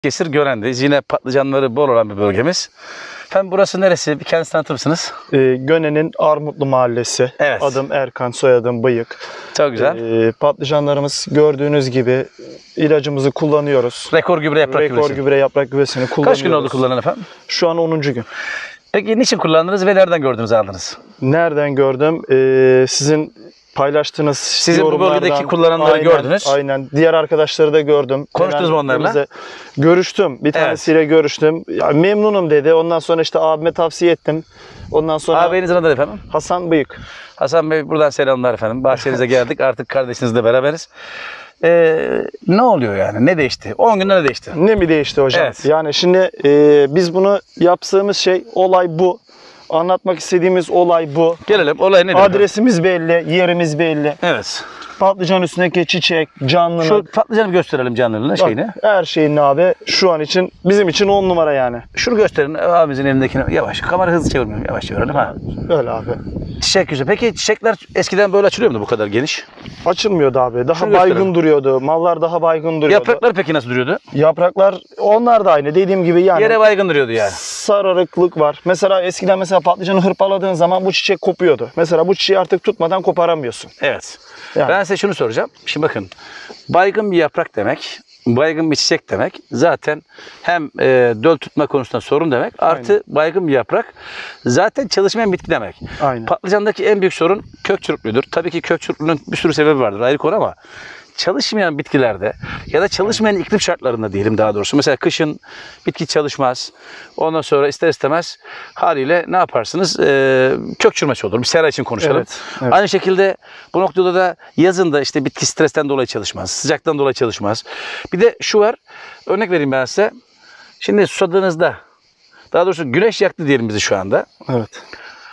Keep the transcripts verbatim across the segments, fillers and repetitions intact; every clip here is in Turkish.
Balıkesir Gönen'deyiz. Yine patlıcanları bol olan bir bölgemiz. Efendim burası neresi? Bir kendinizi tanıtır mısınız? E, Gönen'in Armutlu Mahallesi. Evet. Adım Erkan, soyadım Bıyık. Çok güzel. E, patlıcanlarımız gördüğünüz gibi ilacımızı kullanıyoruz. Rekor gübre yaprak Rekor gübresi. gübre yaprak gübresini kullanıyoruz. Kaç gün oldu kullanan efendim? Şu an onuncu gün. Peki niçin kullandınız ve nereden gördünüz aldınız? Nereden gördüm? E, sizin paylaştığınız Sizin bu yorumlardan, bölgedeki kullananları aynen, gördünüz. Aynen. Diğer arkadaşları da gördüm. Konuştunuz mu onlarla? Bize görüştüm. Bir tanesiyle görüştüm. Ya, memnunum dedi. Ondan sonra işte abime tavsiye ettim. Ondan sonra Ağabeyinizin adı ne efendim? Hasan Bıyık. Hasan Bey buradan selamlar efendim. Bahçenize geldik. Artık kardeşinizle beraberiz. Ee, ne oluyor yani? Ne değişti? on günde ne değişti? Ne mi değişti hocam? Evet. Yani şimdi e, biz bunu yaptığımız şey, olay bu. Anlatmak istediğimiz olay bu. Gelelim. Olay nedir? Adresimiz belli, yerimiz belli. Evet. Patlıcan üstündeki çiçek, canlılık. Şu patlıcanı bir gösterelim canlılığını Bak, şeyini. her şeyin abi şu an için bizim için on numara yani. Şunu gösterin abimizin elindekini. Yavaş. Kamera hızlı çevirmiyorum. Yavaş çevirelim ha. Öyle abi. Çiçek güzel. Peki çiçekler eskiden böyle açılıyor muydu bu kadar geniş? Açılmıyordu abi. Daha Şunu baygın gösterelim. duruyordu. Mallar daha baygın duruyordu. Yapraklar peki nasıl duruyordu? Yapraklar onlar da aynı. Dediğim gibi yani. Yere baygın duruyordu yani. Sararıklık var. Mesela eskiden mesela patlıcanı hırpaladığın zaman bu çiçek kopuyordu. Mesela bu çiçeği artık tutmadan koparamıyorsun. Evet. Yani. Ben size şunu soracağım. Şimdi bakın. Baygın bir yaprak demek, baygın bir çiçek demek zaten hem e, döl tutma konusunda sorun demek, artı Aynen. baygın bir yaprak zaten çalışmayan bitki demek. Aynen. Patlıcandaki en büyük sorun kök çürüklüğüdür. Tabii ki kök çürüklüğünün bir sürü sebebi vardır, ayrı konu, ama çalışmayan bitkilerde ya da çalışmayan iklim şartlarında diyelim daha doğrusu. Mesela kışın bitki çalışmaz. Ondan sonra ister istemez haliyle ne yaparsınız? Ee, kök çürümesi olur. Bir sera için konuşalım. Evet, evet. Aynı şekilde bu noktada da yazın da işte bitki stresten dolayı çalışmaz. Sıcaktan dolayı çalışmaz. Bir de şu var. Örnek vereyim ben size. Şimdi susadığınızda, daha doğrusu güneş yaktı diyelim bizi şu anda. Evet.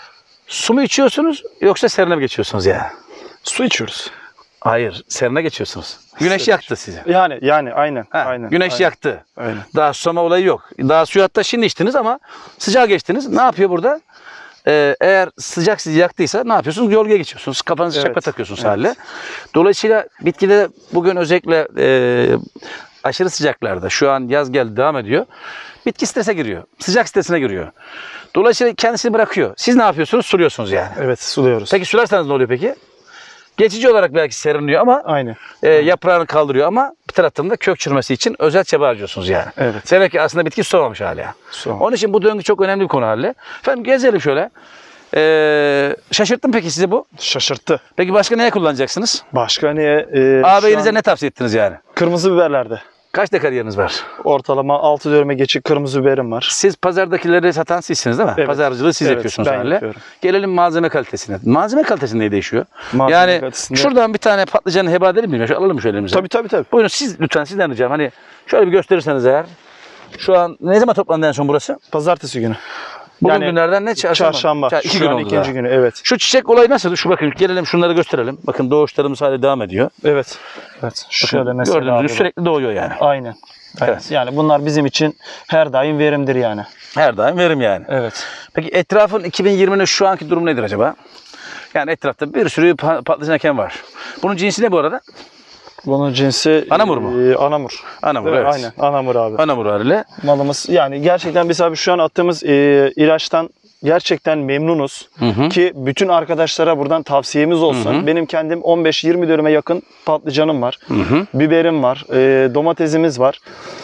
Su mu içiyorsunuz yoksa serine mi geçiyorsunuz ya? Su içiyoruz. Hayır, serine geçiyorsunuz. Güneş Serin. yaktı sizi. Yani yani aynen. Ha, aynen. güneş aynen. yaktı. Aynen. Daha susama olayı yok. Daha suyu hatta şimdi içtiniz ama sıcağa geçtiniz. Ne yapıyor burada? Ee, eğer sıcak sizi yaktıysa ne yapıyorsunuz? Gölgeye geçiyorsunuz. Kafanızı Evet, çakma takıyorsunuz evet. haliyle. Dolayısıyla bitkide bugün özellikle e, aşırı sıcaklarda, şu an yaz geldi devam ediyor. Bitki strese giriyor. Sıcak stresine giriyor. Dolayısıyla kendisini bırakıyor. Siz ne yapıyorsunuz? Suluyorsunuz yani. Evet, suluyoruz. Peki sularsanız ne oluyor peki? Geçici olarak belki serinliyor ama Aynen. e, yaprağını kaldırıyor, ama bir taraftan da kök çürümesi için özel çaba harcıyorsunuz yani. Evet. Demek ki aslında bitki sulamamış hala. Sulamamış. Onun için bu döngü çok önemli bir konu haline. Efendim gezelim şöyle. Ee, şaşırttım peki sizi bu. Şaşırttı. Peki başka neye kullanacaksınız? Başka neye? E, Ağabeyinize şu an ne tavsiye ettiniz yani? Kırmızı biberlerde. Kaç dekar yeriniz var? Ortalama altı döneme geçik kırmızı biberim var. Siz pazardakileri satan sizsiniz değil mi? Evet. Pazarcılığı siz Evet, yapıyorsunuz ben haliyle. yapıyorum. Gelelim malzeme kalitesine. Malzeme kalitesi neye değişiyor? Malzeme yani kalitesinde- şuradan bir tane patlıcanı heba edelim mi? Şöyle alalım mı şöyle elimize? Tabii tabii tabii. Buyurun siz lütfen, sizden ricam. Hani şöyle bir gösterirseniz eğer. Şu an ne zaman toplandı en son burası? Pazartesi günü. Bugün Yani günlerden ne? Çarşamba. Çarşamba. Ça- iki Şu gün an oldu ikinci daha. günü, evet. Şu çiçek olayı nasıl? Şu bakın gelelim şunları gösterelim. Bakın doğuşlarımız hala devam ediyor. Evet. Evet. Şöyle mesela Gördüğünüz gibi abi. sürekli doğuyor yani. Aynen. Aynen. Evet. Yani bunlar bizim için her daim verimdir yani. Her daim verim yani. Evet. Peki etrafın iki bin yirminin şu anki durum nedir acaba? Yani etrafta bir sürü pa- patlıcan eken var. Bunun cinsi ne bu arada? Bunun cinsi Anamur mu? E, anamur. Anamur, Evet, evet. Aynen. Anamur abi. Anamur haliyle. Malımız yani gerçekten biz abi şu an attığımız e, ilaçtan gerçekten memnunuz. Hı hı. Ki bütün arkadaşlara buradan tavsiyemiz olsun. Hı hı. Benim kendim on beş yirmi dönüme yakın patlıcanım var. Hı hı. Biberim var. E, domatesimiz var.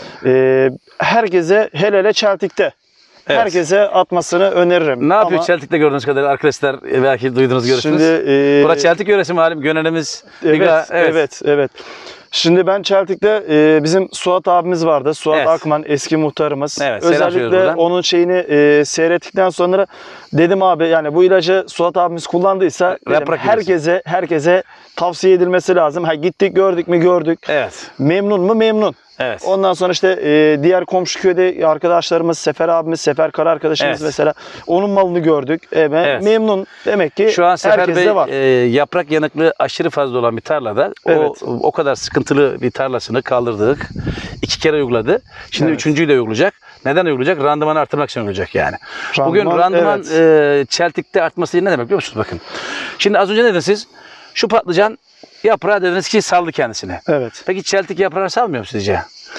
E, herkese hele hele çeltikte. Evet. Herkese atmasını öneririm. Ne yapıyor Ama Çeltik'te gördüğünüz kadarıyla arkadaşlar, e, belki duydunuz görürsünüz. Şimdi e, Burası Çeltik yöresi malum, Gönen'imiz. Evet, Biga- evet, evet, Şimdi ben Çeltik'te e, bizim Suat abimiz vardı. Suat Evet. Akman eski muhtarımız. Evet, selam söylüyoruz Özellikle buradan. onun şeyini e, seyrettikten sonra dedim abi yani bu ilacı Suat abimiz kullandıysa dedim, Yaprak herkese herkese tavsiye edilmesi lazım. Ha, gittik gördük mü gördük. Evet. Memnun mu memnun. Evet. Ondan sonra işte e, diğer komşu köyde arkadaşlarımız Sefer abimiz, Sefer Kara arkadaşımız Evet. mesela onun malını gördük. E, Evet. Memnun. Demek ki Şu an Sefer herkeste Bey var. e, yaprak yanıklığı aşırı fazla olan bir tarlada Evet. o o kadar sıkıntılı bir tarlasını kaldırdık. İki kere uyguladı. Şimdi Evet. üçüncüyü de uygulayacak. Neden uygulayacak? Randımanı artırmak için uygulayacak yani. Randıman, Bugün randıman evet. e, Çeltik'te artması ne demek biliyor musunuz? Bakın. Şimdi az önce ne dediniz siz? Şu patlıcan yaprağı dediniz ki saldı kendisini. Evet. Peki Çeltik yaprağı salmıyor mu sizce?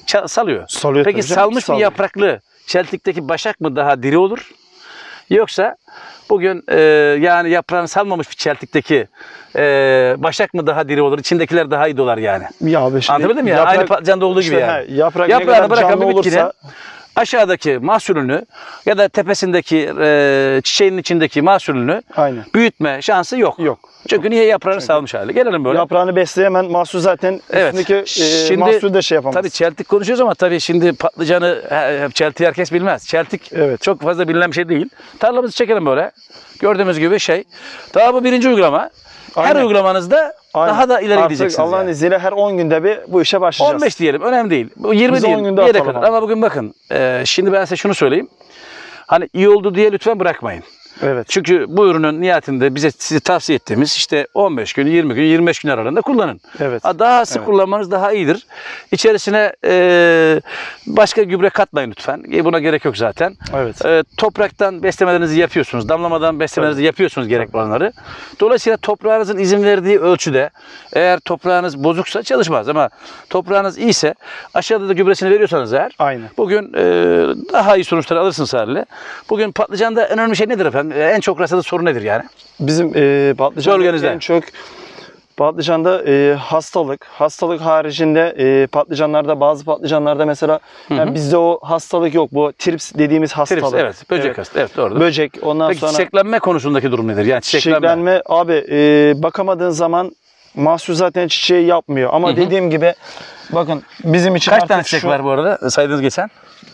ça- salıyor. Salıyor Peki tabii canım, salmış bir salıyor. yapraklı çeltikteki başak mı daha diri olur? Yoksa bugün e, yani yaprağını salmamış bir çeltikteki e, başak mı daha diri olur? İçindekiler daha iyi dolar yani. Ya abi şimdi Anlatabildim mi ya? yaprak- Aynı patlıcanda olduğu gibi işte yani. he, yaprak ne Yaprağını kadar bırakan canlı bir bitkinin olursa aşağıdaki mahsulünü ya da tepesindeki e, çiçeğin içindeki mahsulünü aynen. büyütme şansı yok. Yok. Çünkü niye yaprağını Çünkü salmış hali. Gelelim böyle. Yaprağını besleyemen mahsul zaten Evet. üstündeki e, Şimdi mahsul de şey yapamaz. Tabii çeltik konuşuyoruz ama tabii şimdi patlıcanı he, çeltiği herkes bilmez. Çeltik Evet. çok fazla bilinen bir şey değil. Tarlamızı çekelim böyle. Gördüğümüz gibi şey. Daha bu birinci uygulama. Her Aynen. uygulamanızda Aynen. daha da ileri Artık gideceksiniz. Allah'ın yani. izniyle her on günde bir bu işe başlayacağız. on beş diyelim önemli değil. Bu yirmi Biz on değil. günde Bir yere atalım kadar. abi. Ama bugün bakın. e, şimdi ben size şunu söyleyeyim. Hani iyi oldu diye lütfen bırakmayın. Evet. Çünkü bu ürünün nihayetinde bize size tavsiye ettiğimiz işte on beş gün, yirmi gün, yirmi beş gün aralığında kullanın. Evet. Ha, Daha sık Evet. kullanmanız daha iyidir. İçerisine e, başka gübre katmayın lütfen. E, Buna gerek yok zaten. Evet. E, topraktan beslemelerinizi yapıyorsunuz. Damlamadan beslemelerinizi yapıyorsunuz gerekli olanları. Dolayısıyla toprağınızın izin verdiği ölçüde eğer toprağınız bozuksa çalışmaz ama toprağınız iyiyse aşağıda da gübresini veriyorsanız eğer Aynen. bugün e, daha iyi sonuçlar alırsınız haliyle. Bugün patlıcanda en önemli şey nedir efendim? E, En çok rastladığı sorun nedir yani? Bizim e, patlıcanda Bölgenizde. en çok patlıcanda e, hastalık. Hastalık haricinde e, patlıcanlarda bazı patlıcanlarda mesela yani bizde o hastalık yok. Bu trips dediğimiz hastalık. Trips, evet. Böcek Evet. hastası. Evet doğrudur. Böcek. Ondan Peki sonra çiçeklenme konusundaki durum nedir? Yani çiçeklenme. çiçeklenme. Abi e, bakamadığın zaman mahsul zaten çiçeği yapmıyor. Ama Hı hı. dediğim gibi bakın bizim için Kaç artık tane çiçek şu- var bu arada saydığınız geçen?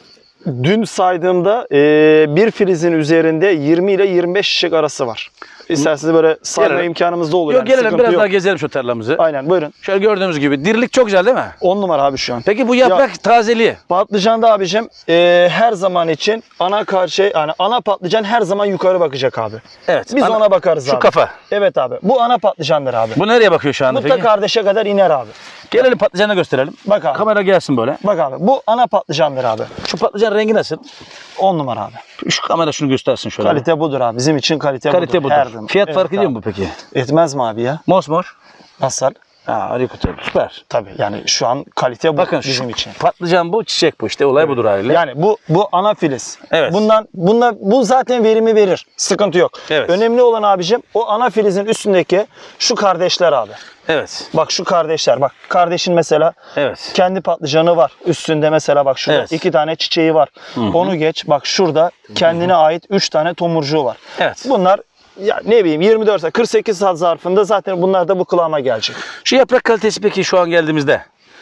Dün saydığımda e, bir filizin üzerinde yirmi ile yirmi beş çiçek arası var. İsterseniz böyle sayma Gelelim. imkanımız da olur. Yok yani, gelelim sıkıntı biraz yok. daha gezelim şu tarlamızı. Aynen buyurun. Şöyle gördüğümüz gibi dirilik çok güzel değil mi? on numara abi şu an. Peki bu yaprak tazeliği. Patlıcanda abicim e, her zaman için ana karşı yani ana patlıcan her zaman yukarı bakacak abi. Evet. Biz ana- ona bakarız Şu abi. kafa. Evet abi. Bu ana patlıcandır abi. Bu nereye bakıyor şu anda Bu da peki? kardeşe kadar iner abi. Gelelim patlıcanı gösterelim. Bak abi. Kamera gelsin böyle. Bak abi. Bu ana patlıcandır abi. Şu patlıcan rengi nasıl? on numara abi. Şu kamera şunu göstersin şöyle. Kalite budur abi. Bizim için kalite, Kalite budur. budur. Her zaman. Fiyat Evet farkı ediyor abi. mu peki? Etmez mi abi ya? Mosmor. Nasıl? Ha harika süper. Tabii yani şu an kalite bu Bakın bizim şu için. patlıcan bu, çiçek bu işte olay budur haliyle. Yani bu bu ana filiz. Evet. Bundan bunda bu zaten verimi verir. Sıkıntı yok. Evet. Önemli olan abicim o ana filizin üstündeki şu kardeşler abi. Evet. Bak şu kardeşler. Bak kardeşin mesela Evet. kendi patlıcanı var. Üstünde mesela bak şurada Evet. iki tane çiçeği var. Onu geç. Bak şurada kendine ait üç tane tomurcuğu var. Evet. Bunlar ya ne bileyim yirmi dört saat kırk sekiz saat zarfında zaten bunlar da bu kıvama gelecek. Şu yaprak kalitesi peki şu an geldiğimizde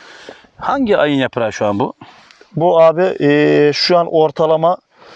hangi ayın yaprağı şu an bu? Bu abi e, şu an ortalama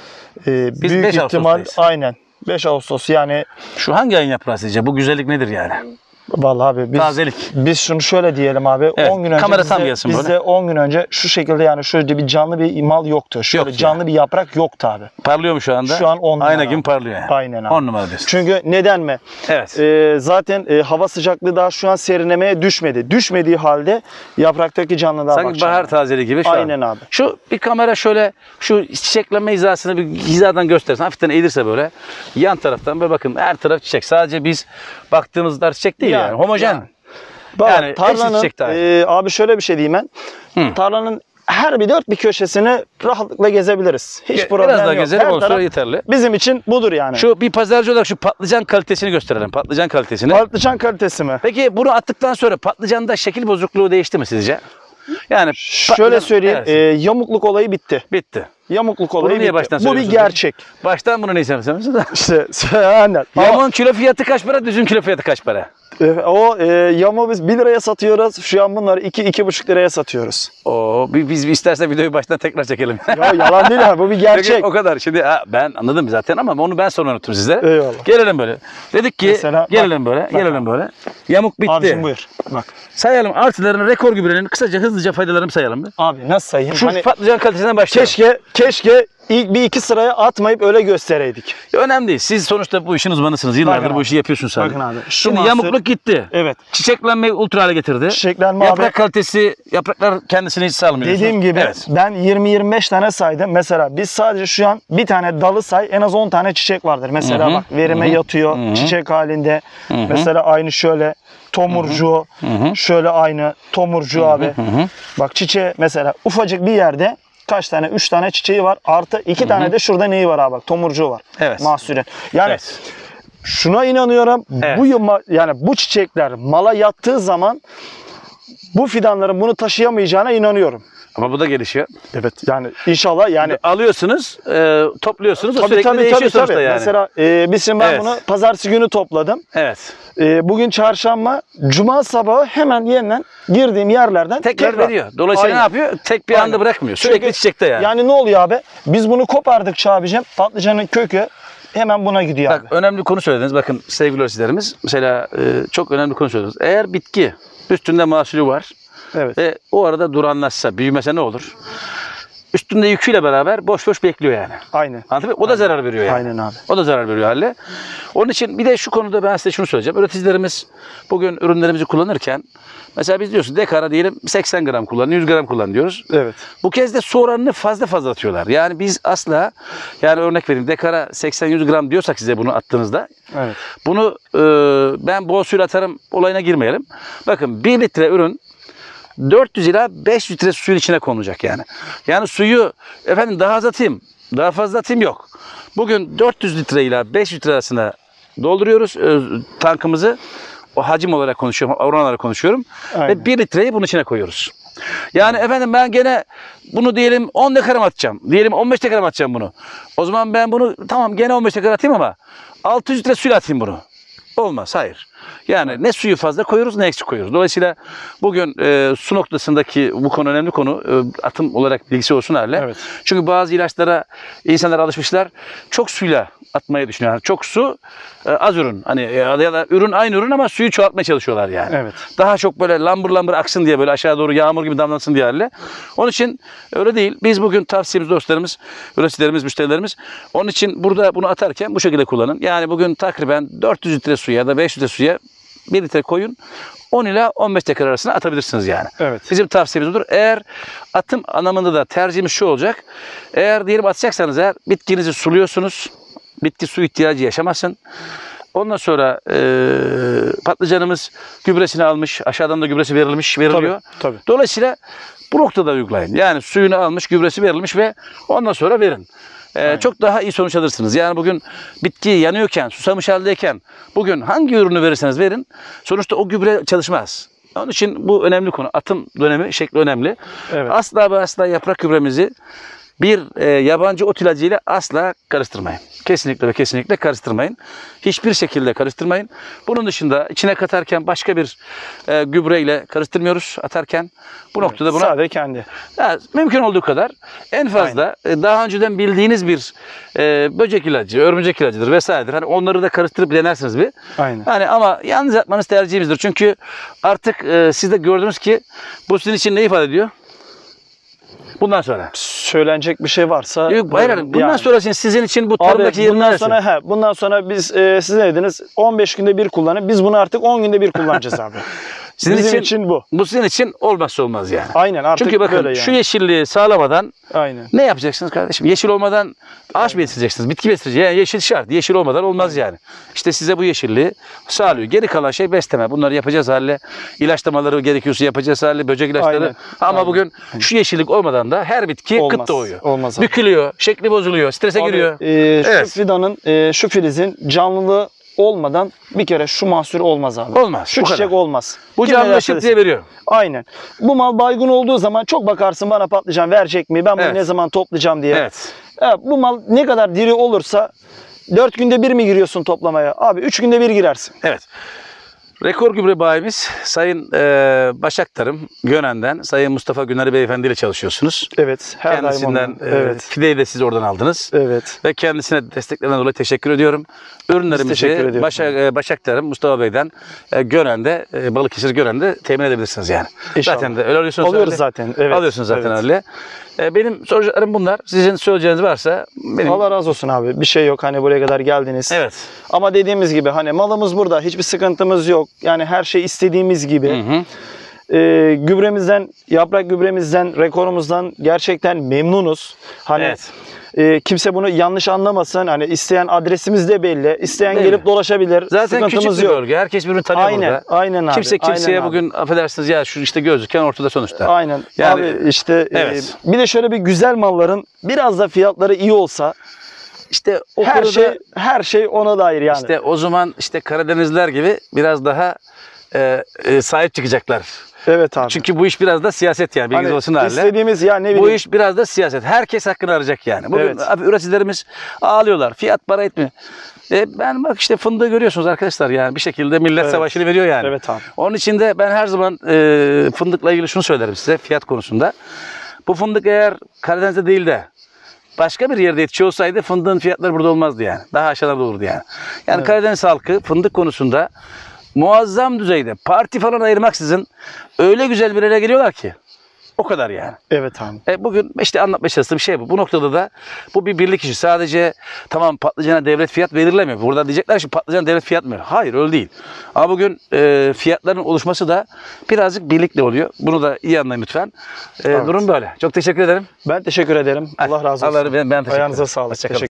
e, büyük beş ihtimal Ağustos'tayız. aynen beş Ağustos yani Şu hangi ayın yaprağı sizce? Bu güzellik nedir yani? vallahi abi biz Tazelik. biz şunu şöyle diyelim abi Evet, on gün önce kamera bizde, tam gelsin böyle. bizde on gün önce şu şekilde yani şöyle bir canlı bir mal yoktu. Şöyle Yoktu canlı bir yaprak yoktu abi. Parlıyor mu şu anda? Şu an on numara. Ayna gibi parlıyor yani. Aynen abi. on numara diyorsun. Çünkü neden mi? Evet. Ee, zaten e, hava sıcaklığı daha şu an serinlemeye düşmedi. Düşmediği halde yapraktaki canlılığa Sanki bakacağım. bahar tazeliği gibi şu Aynen an. abi. Şu bir kamera şöyle şu çiçeklenme hizasını bir hizadan göstersin. Hafiften eğilirse böyle yan taraftan böyle bakın her taraf çiçek. Sadece biz baktığımızda çiçek değil yani. Yani, Homojen. yani. Bak, Yani hepsi tarlanın, çiçek dahil. e, abi şöyle bir şey diyeyim ben. Hı. Tarlanın her bir dört bir köşesini rahatlıkla gezebiliriz. Hiç Biraz problem daha yok. gezelim Her olsa taraf yeterli. bizim için budur yani. Şu bir pazarcı olarak şu patlıcan kalitesini gösterelim. Patlıcan kalitesini. Patlıcan kalitesi mi? Peki bunu attıktan sonra patlıcanda şekil bozukluğu değişti mi sizce? Yani Şöyle patlıcan- söyleyeyim, Evet, e, yamukluk olayı bitti. bitti. Yamukluk Bunu olayı niye bitti. baştan Bu bir söylüyorsunuz? gerçek. Baştan bunu ne istemişsiniz? İşte aynen. Ama, Yamuğun kilo fiyatı kaç para, düzün kilo fiyatı kaç para? e, o e, yamuğu biz bir liraya satıyoruz. Şu an bunları iki iki buçuk liraya satıyoruz. Oo, bi- biz istersen videoyu baştan tekrar çekelim. Ya yalan değil abi, bu bir gerçek. Peki, o kadar. Şimdi ha, ben anladım zaten ama onu ben sonra unuttum sizlere. Eyvallah. Gelelim böyle. Dedik ki Mesela gelelim bak, böyle. bak gelelim böyle. Yamuk bitti. Abicim buyur. Bak. Sayalım artılarını, rekor gübrenin kısaca hızlıca faydalarını sayalım. Bir. Abi nasıl sayayım? Şu Hani patlıcan kalitesinden başlayalım. keşke keşke ilk bir iki sıraya atmayıp öyle göstereydik. Önemli değil. Siz sonuçta bu işin uzmanısınız. Yıllardır Bakın bu abi. işi yapıyorsunuz sen. Bakın abi, şu Şimdi mahsul- yamukluk gitti. Evet. Çiçeklenmeyi ultra hale getirdi. Çiçeklenme Yaprak abi. kalitesi, yapraklar kendisini hiç salmıyor. Dediğim gibi Evet. ben yirmi yirmi beş tane saydım. Mesela biz sadece şu an bir tane dalı say en az on tane çiçek vardır. Mesela Hı hı. bak verime Hı hı. yatıyor Hı hı. çiçek halinde. Hı hı. Mesela aynı şöyle tomurcuğu. Hı hı. Şöyle aynı tomurcuğu abi. Hı hı. Bak çiçeği mesela ufacık bir yerde kaç tane? Üç tane çiçeği var. Artı iki Hı-hı. tane de şurada neyi var abi? Bak tomurcuğu var. Evet. Mahsulün. Yani Evet. şuna inanıyorum. Evet. Bu yılma- yani bu çiçekler mala yattığı zaman bu fidanların bunu taşıyamayacağına inanıyorum. Ama bu da gelişiyor. Evet. Yani inşallah yani Alıyorsunuz, e, topluyorsunuz. O tabii sürekli tabii değişiyor tabii sonuçta tabii. yani. Mesela e, biz şimdi ben Evet. bunu pazartesi günü topladım. Evet. E, bugün çarşamba, cuma sabahı hemen yeniden girdiğim yerlerden Tekrar tekrar veriyor. Dolayısıyla Aynen. ne yapıyor? Tek bir Aynen. anda bırakmıyor. Sürekli Çünkü çiçekte yani. Yani ne oluyor abi? Biz bunu kopardıkça abicim patlıcanın kökü hemen buna gidiyor Bak abi. önemli bir konu söylediniz. Bakın sevgili öğrencilerimiz. Mesela e, çok önemli bir konu söylediniz. Eğer bitki üstünde mahsulü var Evet. ve o arada duranlaşsa, büyümese ne olur? Üstünde yüküyle beraber boş boş bekliyor yani. Aynen. Anladın mı? O da Aynen. zarar veriyor yani. Aynen abi. O da zarar veriyor halle. Onun için bir de şu konuda ben size şunu söyleyeceğim. Üreticilerimiz bugün ürünlerimizi kullanırken mesela biz diyorsun dekara diyelim seksen gram kullan, yüz gram kullan diyoruz. Evet. Bu kez de su oranını fazla fazla atıyorlar. Yani biz asla yani örnek vereyim dekara seksen yüz gram diyorsak size bunu attığınızda Evet. bunu e, ben bol suyla atarım olayına girmeyelim. Bakın bir litre ürün dört yüz ila beş yüz litre suyun içine konulacak yani. Yani suyu efendim daha az atayım, daha fazla atayım yok. Bugün dört yüz litre ile beş yüz litre arasında dolduruyoruz e, tankımızı. O hacim olarak konuşuyorum, oran olarak konuşuyorum. Aynen. Ve bir litreyi bunun içine koyuyoruz. Yani efendim ben gene bunu diyelim on dekara mı atacağım? Diyelim on beş dekara mı atacağım bunu? O zaman ben bunu tamam gene on beş dekara atayım ama altı yüz litre suyla atayım bunu. Olmaz, hayır. Yani ne suyu fazla koyuyoruz ne eksik koyuyoruz. Dolayısıyla bugün e, su noktasındaki bu konu önemli konu. E, atım olarak bilgisi olsun herle. Evet. Çünkü bazı ilaçlara insanlar alışmışlar. Çok suyla atmayı düşünüyorlar. Çok su, e, az ürün. Hani e, ya da ürün aynı ürün ama suyu çoğaltmaya çalışıyorlar yani. Evet. Daha çok böyle lambur lambur aksın diye böyle aşağı doğru yağmur gibi damlasın diye herle. Onun için öyle değil. Biz bugün tavsiyemiz dostlarımız, üreticilerimiz, müşterilerimiz. Onun için burada bunu atarken bu şekilde kullanın. Yani bugün takriben dört yüz litre suya ya da beş yüz litre suya bir litre koyun. on ila on beş dekar arasına atabilirsiniz yani. Evet. Bizim tavsiyemiz budur. Eğer atım anlamında da tercihimiz şu olacak. Eğer diyelim atacaksanız eğer bitkinizi suluyorsunuz. Bitki su ihtiyacı yaşamasın. Ondan sonra e, patlıcanımız gübresini almış. Aşağıdan da gübresi verilmiş, veriliyor. Tabii, tabii. Dolayısıyla bu noktada uygulayın. Yani suyunu almış, gübresi verilmiş ve ondan sonra verin. Ee, çok daha iyi sonuç alırsınız. Yani bugün bitki yanıyorken, susamış haldeyken bugün hangi ürünü verirseniz verin sonuçta o gübre çalışmaz. Onun için bu önemli konu. Atım dönemi şekli önemli. Evet. Asla ve asla yaprak gübremizi bir e, yabancı ot ilacıyla asla karıştırmayın. Kesinlikle ve kesinlikle karıştırmayın. Hiçbir şekilde karıştırmayın. Bunun dışında içine katarken başka bir e, gübreyle karıştırmıyoruz atarken. Bu Evet, noktada buna sade kendi. ya, mümkün olduğu kadar en fazla e, daha önceden bildiğiniz bir e, böcek ilacı, örümcek ilacıdır vesairedir. Hani onları da karıştırıp denersiniz bir. Aynen. Hani ama yalnız yapmanız tercihimizdir. Çünkü artık e, siz de gördünüz ki bu sizin için ne ifade ediyor? Bundan sonra. Söylenecek bir şey varsa. Yok, hayır, hayır. Bundan yani. sonra sizin için bu Abi tarımdaki yerin bundan neresi? sonra he, bundan sonra biz e, siz ne dediniz? on beş günde bir kullanıp biz bunu artık on günde bir kullanacağız abi. Sizin Bizim için, için bu. Bu sizin için olmazsa olmaz yani. Aynen artık Çünkü bakın böyle yani. şu yeşilliği sağlamadan Aynen. ne yapacaksınız kardeşim? Yeşil olmadan ağaç besleyeceksiniz, bitki besleyeceksiniz. Yani yeşil şart. Yeşil olmadan olmaz yani. İşte size bu yeşilliği sağlıyor. Geri kalan şey besleme. Bunları yapacağız hale. İlaçlamaları gerekiyorsa yapacağız hale. Böcek ilaçları. Aynen. Ama Aynen. bugün şu yeşillik olmadan da her bitki Olmaz. kıt doğuyor. Olmaz abi. Bükülüyor, şekli bozuluyor, strese Abi, giriyor. e, şu Evet. fidanın, e, şu filizin canlılığı olmadan bir kere şu mahsul olmaz abi. Olmaz, Şu bu çiçek kadar. olmaz. Bu Kim ne canlı derse ışık desin. diye veriyor. Aynen. Bu mal baygın olduğu zaman çok bakarsın bana patlıcan verecek mi? Ben bunu Evet. ne zaman toplayacağım diye. Evet. Ya, bu mal ne kadar diri olursa dört günde bir mi giriyorsun toplamaya? Abi üç günde bir girersin. Evet. Rekor gübre bayimiz Sayın e, Başak Tarım Gönen'den Sayın Mustafa Güneri Beyefendi ile çalışıyorsunuz. Evet. Her daim Kendisinden onun. e, Evet. fideyi de siz oradan aldınız. Evet. Ve kendisine desteklerinden dolayı teşekkür ediyorum. Biz Ürünlerimizi teşekkür ediyoruz. Başak, e, Başak Tarım Mustafa Bey'den e, Gönen'de, e, Balıkesir Gönen'de temin edebilirsiniz yani. İnşallah. Zaten de öyle alıyorsunuz. Alıyoruz öyle. zaten. Evet. Alıyorsunuz zaten Evet. öyle. E, benim soracaklarım bunlar. Sizin söyleyeceğiniz varsa benim... Allah razı olsun abi. Bir şey yok. Hani buraya kadar geldiniz. Evet. Ama dediğimiz gibi hani malımız burada. Hiçbir sıkıntımız yok. Yani her şey istediğimiz gibi. Hı hı. e, gübremizden, yaprak gübremizden, rekorumuzdan gerçekten memnunuz. Hani Evet. e, kimse bunu yanlış anlamasın. Hani isteyen adresimiz de belli. İsteyen Belli. gelip dolaşabilir. Zaten küçük Sıkıntımız bir yok. bölge. Herkes birbirini tanıyor Aynen, burada. aynen abi. Kimse kimseye aynen abi. bugün affedersiniz ya şu işte gözüken ortada sonuçta. Aynen. Yani- Abi işte e, Evet. bir de şöyle bir güzel malların biraz da fiyatları iyi olsa İşte o her konuda şey her şey ona dair yani. işte o zaman işte Karadenizler gibi biraz daha e, e, sahip çıkacaklar. Evet abi. Çünkü bu iş biraz da siyaset yani bilginiz Hani olsun halde. istediğimiz ya ne bileyim. Bu iş biraz da siyaset. Herkes hakkını arayacak yani. Bugün Evet. abi üreticilerimiz ağlıyorlar. Fiyat para etmiyor. E ben bak işte fındığı görüyorsunuz arkadaşlar yani bir şekilde millet Evet. savaşını veriyor yani. Evet abi. Onun için de ben her zaman e, fındıkla ilgili şunu söylerim size fiyat konusunda. Bu fındık eğer Karadeniz'de değil de başka bir yerde yetişiyor olsaydı fındığın fiyatları burada olmazdı yani. Daha aşağıda olurdu yani. Yani Evet. Karadeniz halkı fındık konusunda muazzam düzeyde parti falan ayırmaksızın öyle güzel bir yere geliyorlar ki. O kadar yani. Evet abi. E bugün işte anlatmaya çalıştığım şey bu. Bu noktada da bu bir birlik işi. Sadece tamam patlıcana devlet fiyat belirlemiyor. Burada diyecekler ki patlıcana devlet fiyat mı? Hayır öyle değil. Ama bugün e, fiyatların oluşması da birazcık birlikle oluyor. Bunu da iyi anlayın lütfen. E, Evet. Durum böyle. Çok teşekkür ederim. Ben teşekkür ederim. Allah razı olsun. Allah ben, ben teşekkür Ayağınıza ederim. sağlık. Hoşça kalın. Teşekkür